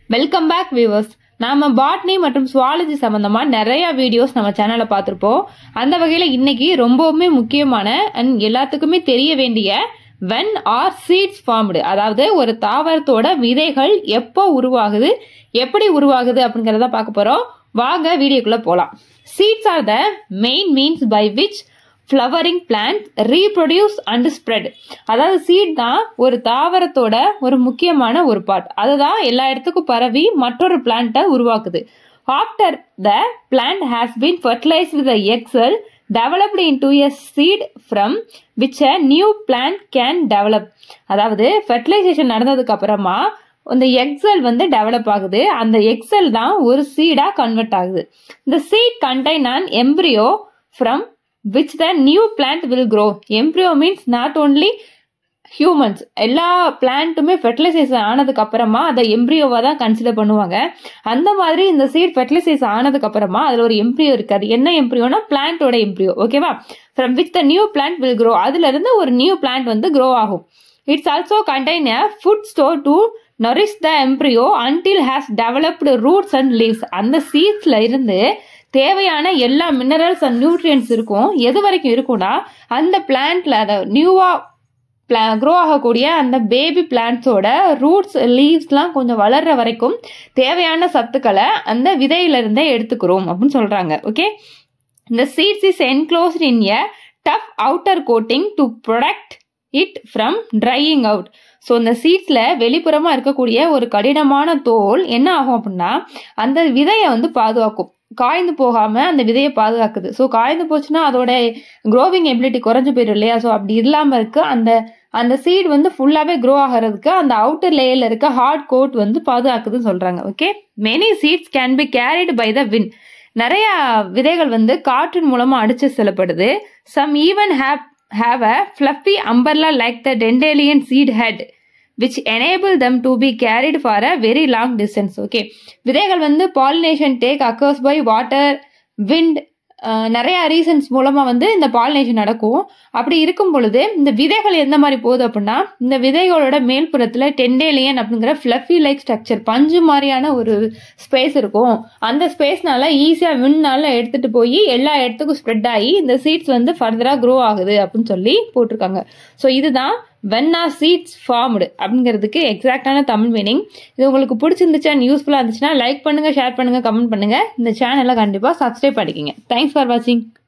Welcome back viewers. நாம botany மற்றும் zoology சம்பந்தமா நிறைய வீடியோஸ் நம்ம சேனல்ல பார்த்திருப்போம். அந்த வகையில இன்னைக்கு ரொம்பவுமே முக்கியமான அண்ட் எல்லாத்துக்குமே தெரிய வேண்டிய when are seeds formed, அதாவது ஒரு தாவரத்தோட விதைகள் எப்போ உருவாகுது, எப்படி உருவாகுது அப்படிங்கறத பார்க்க போறோம். வாங்க வீடியோக்குள்ள போலாம். Seeds are the main means by which flowering plants reproduce and spread. அதாவது சீட் தான் ஒரு தாவரத்தோட ஒரு முக்கியமான ஒரு பார்ட். அதுதான் எல்லா இடத்துக்கும் பரவி மற்றொரு பிளான்ட்டை உருவாக்குது. After the plant has been fertilized with the egg cell developed into a seed from which a new plant can develop. அதாவது fertilization நடந்ததுக்கு அப்புறமா அந்த எக் செல் டெவலப் ஆகுது. அந்த எக் செல் தான் ஒரு சீடா கன்வெர்ட் ஆகுது. The seed contain an embryo from which the new plant will grow. Embryo means not only humans. எல்லா பிளான்ட்டுமே ஃபெர்டிலைசேஷன் ஆனதுக்கு அப்புறமா அதை எம்ப்ரியோவா தான் கன்சிடர் பண்ணுவாங்க. அந்த மாதிரி இந்த சீட் ஃபெர்டிலைசேஷன் ஆனதுக்கு அப்புறமா அதுல ஒரு எம்ப்ரியோ இருக்காது. என்ன எம்ப்ரியோனா பிளான்ட்டோட எம்ப்ரியோ. ஓகேவா? From which the new plant will grow. அதுல இருந்து ஒரு நியூ பிளான்ட் க்ரோ ஆகும். It's also contain a food store to nourish the embryo until has developed roots and leaves. அந்த சீட்ஸ்ல இருந்து தேவையான எல்லா மினரல்ஸ் அண்ட் நியூட்ரியன்ஸ் இருக்கும். எது வரைக்கும் இருக்கும்னா அந்த பிளான்ட்ல அதை நியூவா க்ரோ ஆகக்கூடிய அந்த பேபி பிளான்ட்ஸோட ரூட்ஸ் லீவ்ஸ்லாம் கொஞ்சம் வளர்ற வரைக்கும் தேவையான சத்துக்களை அந்த விதையில இருந்தே எடுத்துக்கிறோம் அப்படின்னு சொல்றாங்க. ஓகே, இந்த seeds is enclosed in a tough outer coating to protect it from drying out. So இந்த சீட்ஸ்ல வெளிப்புறமா இருக்கக்கூடிய ஒரு கடினமான தோல் என்ன ஆகும் அப்படின்னா அந்த விதையை பாதுகாக்கும். காய்ந்து போகாம அந்த விதையை பாதுகாக்குது. ஸோ காய்ந்து போச்சுன்னா அதோட க்ரோவிங் எபிலிட்டி குறைஞ்சு போயிடும் இல்லையா? ஸோ அப்படி இல்லாம இருக்கு அந்த சீட் ஃபுல்லாவே க்ரோ ஆகிறதுக்கு அந்த அவுட்டர் லேயர்ல இருக்க ஹார்ட் கோட் பாதுகாக்குதுன்னு சொல்றாங்க. Okay, many seeds can be carried by the wind. நிறைய விதைகள் காற்றின் மூலமா அடிச்சு செல்லப்படுது. Some even have a fluffy umbrella like the dandelion seed head which enable them to be carried for a very long distance. Okay, விதைகள் pollination take occurs by water, wind, நிறைய reasons மூலமா இந்த பாலினேஷன் நடக்கும். அப்படி இருக்கும் பொழுது இந்த விதைகள் எந்த மாதிரி போகுது அப்படின்னா இந்த விதைகளோட மேல்புறத்துல டெண்டேலியன் அப்படிங்கிற ஃபிளஃபி லைக் ஸ்ட்ரக்சர், பஞ்சு மாதிரியான ஒரு ஸ்பேஸ் இருக்கும். அந்த ஸ்பேஸ்னால ஈஸியா விண்ட்னால எடுத்துட்டு போய் எல்லா இடத்துக்கும் ஸ்ப்ரெட் ஆகி இந்த சீட்ஸ் ஃபர்தரா க்ரோ ஆகுது அப்படின்னு சொல்லி போட்டிருக்காங்க. ஸோ இதுதான் when are seeds formed அப்படிங்கிறதுக்கு எக்ஸாக்டான தமிழ் மீனிங். இது உங்களுக்கு பிடிச்சிருந்துச்சு அண்ட் யூஸ்ஃபுல்லா இருந்துச்சுன்னா லைக் பண்ணுங்க, ஷேர் பண்ணுங்க, கமெண்ட் பண்ணுங்க. இந்த சேனலை கண்டிப்பா சப்ஸ்கிரைப் பண்ணிக்கங்க. தேங்க்ஸ் ஃபார் வாட்சிங்.